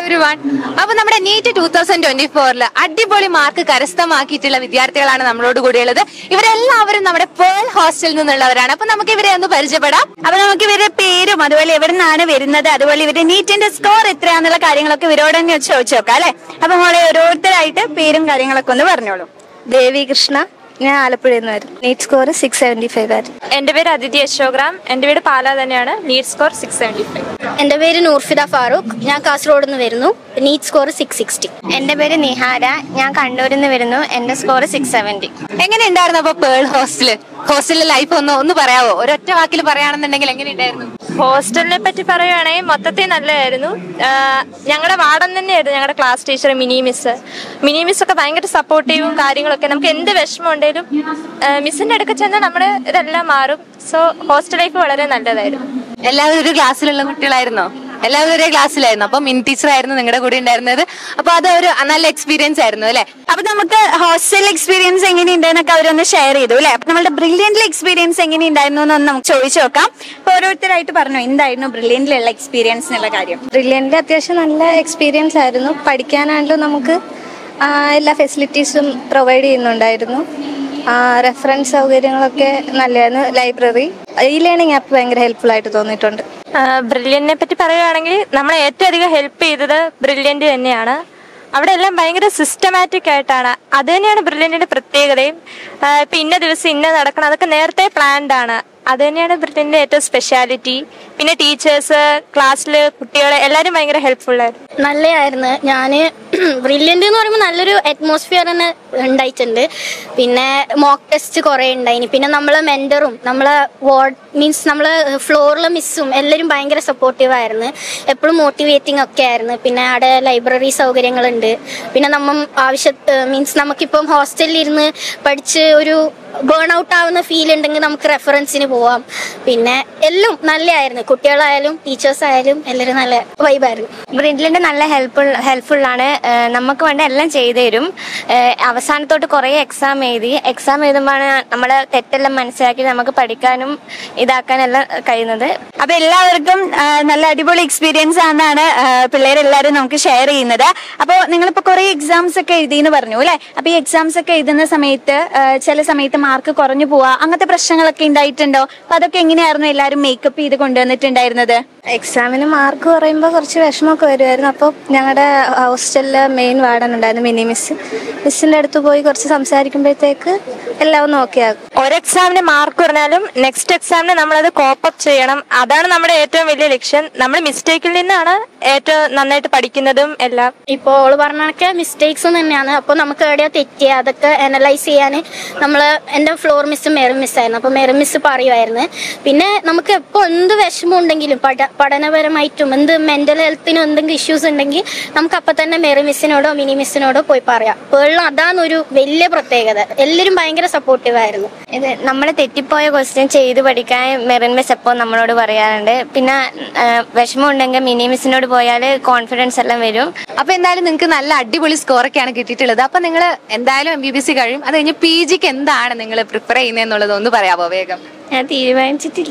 everyone. അപ്പോൾ നമ്മുടെ NEET 2024 അടിപൊളി മാർക്ക് കരസ്ഥമാക്കിയിട്ടുള്ള വിദ്യാർത്ഥികളാണ് നമ്മളോട് കൂടിയുള്ളത്. ഇവരെല്ലാവരും നമ്മുടെ പേൾ ഹോസ്റ്റലിൽ നിന്നുള്ളവരാണ്. അപ്പൊ നമുക്ക് ഇവരെ ഒന്ന് പരിചയപ്പെടാം. അപ്പൊ നമുക്ക് ഇവരുടെ പേരും അതുപോലെ എവിടെ നിന്നാണ് വരുന്നത്, അതുപോലെ ഇവരുടെ നീറ്റിന്റെ സ്കോർ എത്രയാന്നുള്ള കാര്യങ്ങളൊക്കെ ഇവരോട് തന്നെ ചോദിച്ചു നോക്കാം അല്ലെ. അപ്പൊ നമ്മളെ ഓരോരുത്തരായിട്ട് പേരും കാര്യങ്ങളൊക്കെ ഒന്ന് പറഞ്ഞോളൂ. ദേവി കൃഷ്ണ, ഞാൻ ആലപ്പുഴയിൽ നിന്ന് വരും. നീറ്റ് സ്കോർ 675 ആയിരുന്നു. എന്റെ പേര് അതിഥി അശോകറാം, എന്റെ വീട് പാലാ തന്നെയാണ്. NEET score 675. എന്റെ പേര് നൂർഫിദ ഫാറൂഖ്, ഞാൻ കാസർഗോഡ് നിന്ന് വരുന്നു. NEET score 660. എന്റെ പേര് നിഹാര, ഞാൻ കണ്ണൂരിൽ നിന്ന് വരുന്നു. എന്റെ സ്കോർ 670. എങ്ങനെ ഉണ്ടായിരുന്നു അപ്പൊ പേൾ ഹോസ്റ്റലിലെ ലൈഫ് ഒന്ന് പറയാവോ? ഒരൊറ്റ വാക്കിൽ പറയുകയാണെന്നുണ്ടെങ്കിൽ എങ്ങനെ ഉണ്ടായിരുന്നു? ഹോസ്റ്റലിനെ പറ്റി പറയുകയാണെങ്കിൽ മൊത്തത്തിൽ നല്ലതായിരുന്നു. ഞങ്ങളുടെ വാർഡൻ തന്നെയായിരുന്നു ഞങ്ങളുടെ ക്ലാസ് ടീച്ചർ മിനി മിസ് ഒക്കെ ഭയങ്കര സപ്പോർട്ടീവും കാര്യങ്ങളൊക്കെ. നമുക്ക് എന്ത് വിഷമം ഉണ്ടെങ്കിലും മിസ്സിന്റെ അടുക്ക ചെന്നാൽ നമ്മുടെ ഇതെല്ലാം മാറും. സോ ഹോസ്റ്റൽ ലൈഫ് വളരെ നല്ലതായിരുന്നു. എല്ലാവരും ഒരു ക്ലാസ്സിലുള്ള കുട്ടികളായിരുന്നോ? എല്ലാവരും ഒരേ ക്ലാസ്സിലായിരുന്നു. അപ്പൊ മിനി ടീച്ചർ ആയിരുന്നു നിങ്ങളുടെ കൂടെ ഉണ്ടായിരുന്നത്. അപ്പൊ അത് ഒരു നല്ല എക്സ്പീരിയൻസ് ആയിരുന്നു അല്ലെ. അപ്പൊ നമുക്ക് ഹോസ്റ്റൽ എക്സ്പീരിയൻസ് എങ്ങനെയുണ്ടെന്നൊക്കെ അവരൊന്ന് ഷെയർ ചെയ്തു അല്ലെ. അപ്പൊ നമ്മുടെ ബ്രില്യന്റിലെ എക്സ്പീരിയൻസ് എങ്ങനെയുണ്ടായിരുന്നു എന്നൊന്ന് നമുക്ക് ചോദിച്ചു നോക്കാം. അപ്പൊ ഓരോരുത്തരായിട്ട് പറഞ്ഞു എന്തായിരുന്നു ബ്രില്യന്റിലുള്ള എക്സ്പീരിയൻസ് എന്നുള്ള കാര്യം. ബ്രില്യൻ്റ് അത്യാവശ്യം നല്ല എക്സ്പീരിയൻസ് ആയിരുന്നു. പഠിക്കാനാണെങ്കിലും നമുക്ക് എല്ലാ ഫെസിലിറ്റീസും പ്രൊവൈഡ് ചെയ്യുന്നുണ്ടായിരുന്നു. റെഫറൻസ് സൗകര്യങ്ങളൊക്കെ നല്ലതായിരുന്നു. ലൈബ്രറി, ഈ ലേണിംഗ് ആപ്പ് ഭയങ്കര ഹെൽപ്ഫുൾ ആയിട്ട് തോന്നിയിട്ടുണ്ട്. ബ്രില്യന്റിനെ പറ്റി പറയുകയാണെങ്കിൽ നമ്മളെ ഏറ്റവും അധികം ഹെൽപ്പ് ചെയ്തത് ബ്രില്യന്റ് തന്നെയാണ്. അവിടെ എല്ലാം ഭയങ്കര സിസ്റ്റമാറ്റിക് ആയിട്ടാണ്. അത് തന്നെയാണ് ബ്രില്യന്റിന്റെ പ്രത്യേകതയും. ഇപ്പൊ ഇന്ന ദിവസം ഇന്ന നടക്കണം, അതൊക്കെ നേരത്തെ പ്ലാൻഡ് ആണ്. അത് തന്നെയാണ് ബ്രില്യന്റിന്റെ ഏറ്റവും സ്പെഷ്യാലിറ്റി. പിന്നെ ടീച്ചേഴ്സ്, ക്ലാസ്സില് കുട്ടികളെ എല്ലാവരും ഭയങ്കര ഹെൽപ്ഫുൾ ആയിരുന്നു. നല്ലതായിരുന്നു. ഞാന് ബ്രില്യൻ്റ് എന്ന് പറയുമ്പോൾ നല്ലൊരു അറ്റ്മോസ്ഫിയർ തന്നെ ഉണ്ടായിട്ടുണ്ട്. പിന്നെ മോക്ക് ടെസ്റ്റ് കുറെ ഉണ്ടായിന്. പിന്നെ നമ്മളെ മെന്ററും നമ്മളെ നമ്മളെ ഫ്ലോറിലെ മിസ്സും എല്ലാവരും ഭയങ്കര സപ്പോർട്ടീവ് ആയിരുന്നു. എപ്പോഴും മോട്ടിവേറ്റിംഗ് ഒക്കെ ആയിരുന്നു. പിന്നെ അവിടെ ലൈബ്രറി സൗകര്യങ്ങളുണ്ട്. പിന്നെ നമുക്കിപ്പം ഹോസ്റ്റലിൽ ഇരുന്ന് പഠിച്ച് ഒരു ബേൺ ഔട്ട് ആവുന്ന ഫീൽ ഉണ്ടെങ്കിൽ നമുക്ക് റെഫറൻസിന് പോവാം. പിന്നെ എല്ലാം നല്ലതായിരുന്നു. കുട്ടികളായാലും ടീച്ചേഴ്സ് ആയാലും എല്ലാവരും നല്ല വൈബായിരുന്നു. ബ്രില്യന്റ് നല്ല ഹെൽപ്ഫുൾ ആണ്. നമുക്ക് വേണ്ട എല്ലാം ചെയ്തു തരും. അവസാനത്തോട്ട് കുറെ എക്സാം എഴുതുമ്പോൾ നമ്മളെ തെറ്റെല്ലാം മനസ്സിലാക്കി നമുക്ക് പഠിക്കാനും ഇതാക്കാനെല്ലാം കഴിയുന്നത്. അപ്പൊ എല്ലാവർക്കും നല്ല അടിപൊളി എക്സ്പീരിയൻസ് ആണെന്നാണ് പിള്ളേരെല്ലാരും നമുക്ക് ഷെയർ ചെയ്യുന്നത്. അപ്പൊ നിങ്ങളിപ്പോ കുറെ എക്സാംസ് ഒക്കെ എഴുതിയെന്ന് പറഞ്ഞു അല്ലെ. അപ്പൊ ഈ എക്സാംസ് ഒക്കെ എഴുതുന്ന സമയത്ത് ചില സമയത്ത് മാർക്ക് കുറഞ്ഞു പോവാ, അങ്ങനത്തെ പ്രശ്നങ്ങളൊക്കെ ഉണ്ടായിട്ടുണ്ടോ? അപ്പൊ അതൊക്കെ എങ്ങനെയായിരുന്നു എല്ലാവരും മേക്കപ്പ് ചെയ്ത് കൊണ്ടുവന്നിട്ടുണ്ടായിരുന്നത്? എക്സാമിന് മാർക്ക് കുറയുമ്പോൾ കുറച്ച് വിഷമമൊക്കെ വരുമായിരുന്നു. അപ്പോൾ ഞങ്ങളുടെ ഹോസ്റ്റലിലെ മെയിൻ വാർഡൻ ഉണ്ടായിരുന്നു മിനി മിസ്സിന്റെ അടുത്ത് പോയി കുറച്ച് സംസാരിക്കുമ്പോഴത്തേക്ക് എല്ലാം ഒന്ന് ഓക്കെ ആകും. ഒരു എക്സാമിന് മാർക്ക് കുറഞ്ഞാലും നെക്സ്റ്റ് എക്സാമിന് നമ്മളത് കോപ്പപ്പ് ചെയ്യണം. അതാണ് നമ്മുടെ ഏറ്റവും വലിയ ലക്ഷ്യം. നമ്മൾ മിസ്റ്റേക്കിൽ നിന്നാണ് ഏറ്റവും നന്നായിട്ട് പഠിക്കുന്നതും എല്ലാം. ഇപ്പോൾ ഓള് പറഞ്ഞൊക്കെ മിസ്റ്റേക്സ് തന്നെയാണ്. അപ്പോൾ നമുക്ക് എവിടെയോ തെറ്റിയ അതൊക്കെ അനലൈസ് ചെയ്യാൻ എൻ്റെ ഫ്ലോർ മിസ്സും മെറിൻ മിസ്സായിരുന്നു. അപ്പോൾ മെറിൻ മിസ് പറയുമായിരുന്നു. പിന്നെ നമുക്ക് എപ്പോൾ എന്ത് വിഷമം ഉണ്ടെങ്കിലും പഠനപരമായിട്ടും എന്ത് മെന്റൽ ഹെൽത്തിനും എന്തെങ്കിലും ഇഷ്യൂസ് ഉണ്ടെങ്കിൽ നമുക്ക് അപ്പം തന്നെ മെറിൻ മിസ്സിനോടോ മിനി മിസ്സിനോടോ പോയി പറയാം. പേളിന് അതാണ് ഒരു വലിയ പ്രത്യേകത. എല്ലാവരും ഭയങ്കര സപ്പോർട്ടീവ് ആയിരുന്നു. ഇത് നമ്മൾ തെറ്റിപ്പോയ ക്വസ്റ്റ്യൻ ചെയ്ത് പഠിക്കാൻ മെറിൻ മിസ് എപ്പോൾ നമ്മളോട് പറയാറുണ്ട്. പിന്നെ വിഷമം ഉണ്ടെങ്കിൽ മിനി മിസ്സിനോട് പോയാൽ കോൺഫിഡൻസ് എല്ലാം വരും. അപ്പൊ എന്തായാലും നിങ്ങൾക്ക് നല്ല അടിപൊളി സ്കോറൊക്കെയാണ് കിട്ടിയിട്ടുള്ളത്. അപ്പൊ നിങ്ങൾ എന്തായാലും MBBS കഴിയും. അത് കഴിഞ്ഞ് PGക്ക് എന്താണ് നിങ്ങൾ പ്രിഫർ ചെയ്യുന്നത് ഒന്ന് പറയാമോ വേഗം? ഞാൻ തീരുമാനിച്ചിട്ടില്ല.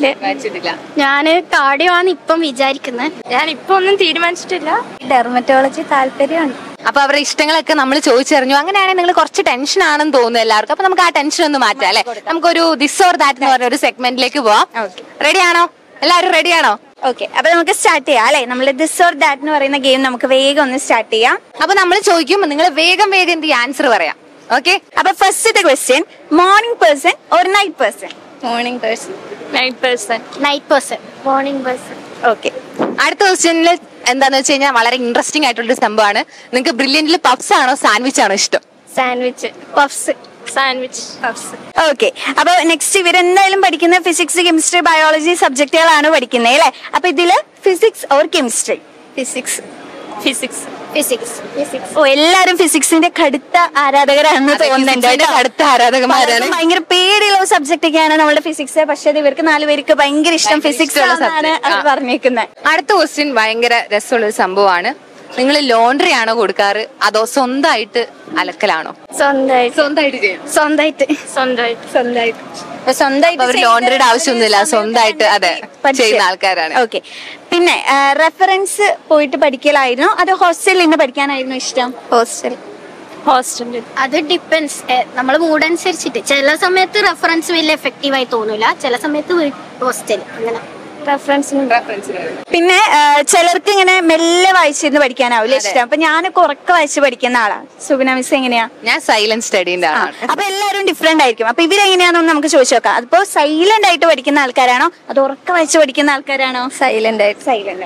ഞാൻ കാർഡിയോ ആണ് ഇപ്പം വിചാരിക്കുന്നത്. ഞാൻ ഇപ്പൊ ഒന്നും തീരുമാനിച്ചിട്ടില്ല. ഡെർമറ്റോളജി താല്പര്യമാണ്. അപ്പൊ അവരുടെ ഇഷ്ടങ്ങളൊക്കെ നമ്മൾ ചോദിച്ചറിഞ്ഞു. അങ്ങനെയാണെങ്കിൽ നിങ്ങൾ കുറച്ച് ടെൻഷൻ ആണെന്ന് തോന്നുന്നു എല്ലാവർക്കും. അപ്പൊ നമുക്ക് ആ ടെൻഷൻ ഒന്ന് മാറ്റാം അല്ലെ. നമുക്കൊരു ദിസ് ഓർ ദാറ്റ് എന്ന് പറഞ്ഞ ഒരു സെഗ്മെന്റിലേക്ക് പോവാം. റെഡിയാണോ? എല്ലാവരും റെഡിയാണോ? ഓക്കെ, അപ്പൊ നമുക്ക് സ്റ്റാർട്ട് ചെയ്യാം അല്ലെ. നമ്മൾ ദിസ് ഓർ ദാറ്റ് എന്ന് പറയുന്ന ഗെയിം നമുക്ക് വേഗം ഒന്ന് സ്റ്റാർട്ട് ചെയ്യാം. അപ്പൊ നമ്മൾ ചോദിക്കും, നിങ്ങൾ വേഗം എന്ത് ആൻസർ പറയാം. ഓക്കെ, അപ്പൊ ഫസ്റ്റത്തെ question, morning person or night person? Morning person. Night person. Night person. Morning person. Okay, അടുത്ത ക്വസ്റ്റ്യനിൽ എന്താന്ന് വെച്ച് കഴിഞ്ഞാൽ വളരെ ഇൻട്രസ്റ്റിംഗ് ആയിട്ടുള്ളൊരു സംഭവമാണ്. നിങ്ങൾക്ക് ബ്രില്യന്റിൽ പഫ്സ് ആണോ സാൻഡ്വിച്ച് ആണോ ഇഷ്ടം? Sandwich. Puffs. Sandwich. Puffs. Okay, അപ്പൊ നെക്സ്റ്റ് ഇവരെന്തായാലും പഠിക്കുന്ന ഫിസിക്സ്, കെമിസ്ട്രി, ബയോളജി സബ്ജക്റ്റുകളാണ് പഠിക്കുന്നത് അല്ലെ. അപ്പൊ ഇതില് physics or chemistry? Physics. Physics. Physics. ഓ, എല്ലാരും ഫിസിക്സിന്റെ കടുത്ത ആരാധകരാണെന്ന് തോന്നുന്നുണ്ട്. അടുത്ത ആരാധകന്മാരാണ്. ഭയങ്കര പേടിയുള്ള സബ്ജക്റ്റ് ഒക്കെയാണ് നമ്മുടെ ഫിസിക്സ്. പക്ഷെ ഇവർക്ക് 4 പേർക്ക് ഭയങ്കര ഇഷ്ടം ഫിസിക്സ് ആണ് പറഞ്ഞേക്കുന്നത്. അടുത്ത ക്വസ്റ്റ്യൻ ഭയങ്കര രസമുള്ള ഒരു സംഭവമാണ്. നിങ്ങൾ ലോണ്ടറി ആണോ കൊടുക്കാറ് അതോ സ്വന്തമായിട്ട് അലക്കലാണോ? സ്വന്തമായിട്ട്. സ്വന്തമായിട്ട് ചെയ്യും. സ്വന്തമായിട്ട്. സ്വന്തമായിട്ട്. സ്വന്തമായിട്ട്. സ്വന്തമായിട്ട് ലോണ്ടറിയുടെ ആവശ്യമൊന്നുമില്ല, സ്വന്തമായിട്ട് അതെ ചെയ്യുന്ന ആൾക്കാരാണ്. ഓക്കെ. പിന്നെ റെഫറൻസ് പോയിട്ട് പഠിക്കലായിരുന്നു അത് ഹോസ്റ്റലിൽ നിന്ന് പഠിക്കാനായിരുന്നു ഇഷ്ടം? ഹോസ്റ്റലിൽ അത് ഡിപ്പെൻസ്, നമ്മളെ മൂഡ് അനുസരിച്ചിട്ട്. ചില സമയത്ത് റെഫറൻസ് വലിയ എഫക്റ്റീവായി തോന്നൂല, ചില സമയത്ത് ഹോസ്റ്റൽ അങ്ങനെ പിന്നെ ചിലർക്ക് ഇങ്ങനെ മെല്ലെ വായിച്ചിരുന്ന് പഠിക്കാനാവില്ല ഇഷ്ടം. അപ്പൊ ഞാനൊക്കെ ഉറക്കെ വായിച്ച് പഠിക്കുന്ന ആളാ. സുബിന മിസ് എങ്ങനെയാ? ഞാൻ സൈലന്റ് സ്റ്റഡീന്റെ ആളാണ്. അപ്പൊ എല്ലാവരും ഡിഫറെന്റ് ആയിരിക്കും. അപ്പൊ ഇവരെങ്ങനെയാണെന്ന് നമുക്ക് ചോദിച്ചു നോക്കാം. അതിപ്പോ സൈലന്റ് ആയിട്ട് പഠിക്കുന്ന ആൾക്കാരാണോ അത് ഉറക്കെ വായിച്ച് പഠിക്കുന്ന ആൾക്കാരാണോ? സൈലന്റ് ആയിട്ട്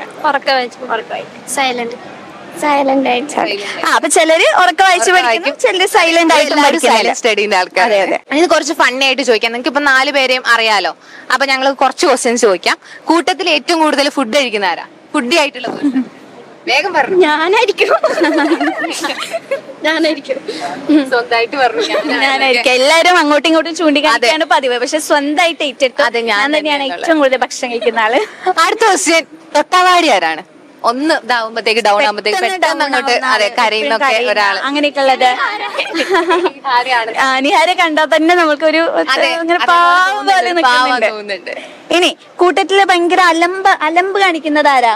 സൈലന്റ് സൈലന്റ് ആയിട്ട് അപ്പൊ ചിലര് ഉറക്കെ വായിച്ച് പഠിക്കും, ചിലര് സൈലന്റ് ആയിട്ട് സൈലന്റ് സ്റ്റഡീന്റെ ആൾക്കാർ. ഇത് കുറച്ച് ഫണ്ണി ആയിട്ട് ചോദിക്കാം. നിങ്ങൾക്ക് ഇപ്പൊ 4 പേരെയും അറിയാലോ. അപ്പൊ ഞങ്ങൾ കുറച്ച് ക്വസ്റ്റ്യൻസ് ചോദിക്കാം. കൂട്ടത്തിൽ ഏറ്റവും കൂടുതൽ ഫുഡ് കഴിക്കുന്ന ആരാ? ഫുഡി ആയിട്ടുള്ള വേഗം പറഞ്ഞു. ഞാനായിരിക്കും. സ്വന്തമായിട്ട് പറഞ്ഞു. ഞാനായിരിക്കും. എല്ലാരും അങ്ങോട്ടും ഇങ്ങോട്ടും ചൂണ്ടിക്കാണിക്കാണ് പതിവ്, പക്ഷെ സ്വന്തമായിട്ട് ഏറ്റെടുത്തു ഞാൻ തന്നെയാണ് ഏറ്റവും കൂടുതൽ ഭക്ഷണം കഴിക്കുന്ന ആള്. അടുത്ത ക്വസ്റ്റ്യൻ, തൊട്ടാവാടി ആരാണ്? ഒന്ന് ഇതാവുമ്പത്തേക്ക് ഡൗൺ ആവുമ്പത്തേക്ക് പെട്ടെന്ന് അങ്ങോട്ട് അതെ കരയുന്നൊക്കെ ഒരാള്. അങ്ങനെയൊക്കെ ഉള്ളത് നിഹാരെ കണ്ടാൽ തന്നെ നമുക്കൊരു ഇങ്ങനെ പാവം പോലെ നിൽക്കുന്നുണ്ട്. ഇനി കൂട്ടത്തില് ഭയങ്കര അലമ്പ് കാണിക്കുന്നത് ആരാ?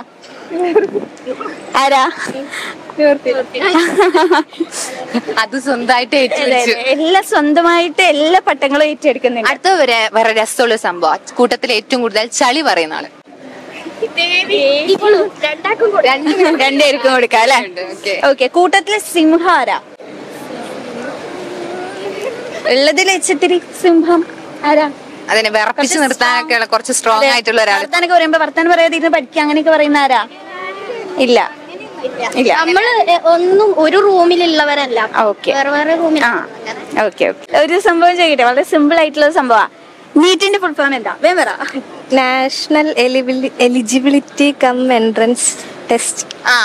അത് സ്വന്തമായിട്ട് എല്ലാ സ്വന്തമായിട്ട് എല്ലാ പട്ടങ്ങളും ഏറ്റെടുക്കുന്നുണ്ട്. അടുത്ത വേറെ രസമുള്ള സംഭവം, കൂട്ടത്തിൽ ഏറ്റവും കൂടുതൽ ചളി പറയുന്ന ആള്. രണ്ടുപേർക്കും കൊടുക്കാം അല്ലെ? ഓക്കെ. കൂട്ടത്തില് സിംഹാരാ ഉള്ളതിൽ വെച്ചിത്തിരി സിംഹം ആരാ? അതിനെ വിറപ്പിച്ച് നിർത്താനൊക്കെ കുറച്ച് സ്ട്രോങ് ആയിട്ടുള്ള ഒരാൾ. വർത്താനൊക്കെ പറയുമ്പോ വർത്താനം പറയാതെ ഇരുന്ന് പഠിക്കുക അങ്ങനെയൊക്കെ പറയുന്ന ആരാ? ഇല്ല. നമ്മള് ഒന്നും ഒരു റൂമിലുള്ളവരല്ല. വേറെ വേറെ റൂമിൽ. ഓക്കെ. ഒരു സംഭവം ചെയ്യട്ടെ, വളരെ സിമ്പിൾ ആയിട്ടുള്ള സംഭവം. നീറ്റിന്റെ ഫുൾ ഫോം എന്താ? വേറെ national eligibility cum entrance test.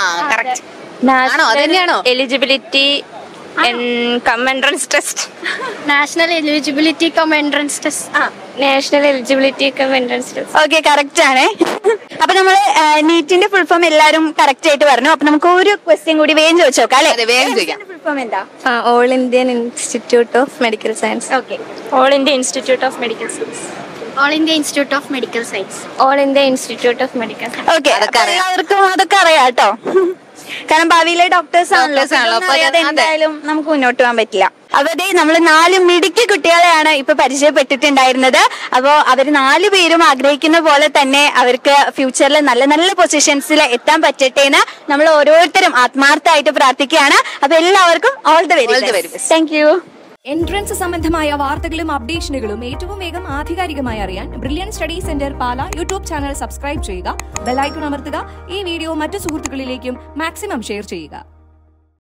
Eligibility cum entrance test. National eligibility cum entrance test. National eligibility cum entrance test. Okay, correct ആണ്. അപ്പൊ നമ്മള് നീറ്റിന്റെ ഫുൾ ഫോം എല്ലാരും കറക്റ്റ് ആയിട്ട് പറഞ്ഞു. അപ്പൊ നമുക്ക് ഒരു ക്വസ്റ്റ്യൻ കൂടി വേഗം ചോദിച്ചു നോക്കാം അല്ലെ? വേഗം ചോദിക്കാം. ഫുൾ ഫോം എന്താ? All Indian institute of medical science. Okay. All India institute of medical science. All India institute of medical science. All India institute of medical science. Okay. എല്ലാവർക്കും അതൊക്കെ അറിയാം കേട്ടോ. കാരണം ഭാവിയിലെ ഡോക്ടേഴ്സ് ആണല്ലോ. എന്തായാലും നമുക്ക് മുന്നോട്ട് പോകാൻ പറ്റില്ല. അവരെ നമ്മൾ 4 മിടുക്കി കുട്ടികളെയാണ് ഇപ്പൊ പരിചയപ്പെട്ടിട്ടുണ്ടായിരുന്നത്. അപ്പോ അവര് 4 പേരും ആഗ്രഹിക്കുന്ന പോലെ തന്നെ അവർക്ക് ഫ്യൂച്ചറിൽ നല്ല നല്ല പൊസിഷൻസിൽ എത്താൻ പറ്റട്ടെ എന്ന് നമ്മൾ ഓരോരുത്തരും ആത്മാർത്ഥമായിട്ട് പ്രാർത്ഥിക്കുകയാണ്. അപ്പൊ എല്ലാവർക്കും all the very best. Thank you. Entrance സംബന്ധമായ വാർത്തകളും അപ്ഡേഷനുകളും ഏറ്റവും വേഗം ആധികാരികമായി അറിയാൻ brilliant study centre Pala YouTube channel subscribe ചെയ്യുക, ബെൽ ഐക്കൺ അമർത്തുക, ഈ വീഡിയോ മറ്റു സുഹൃത്തുക്കളിലേക്കും മാക്സിമം ഷെയർ ചെയ്യുക.